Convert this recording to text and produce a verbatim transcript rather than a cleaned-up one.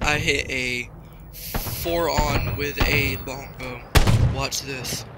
I hit a four on with a longbow. Watch this.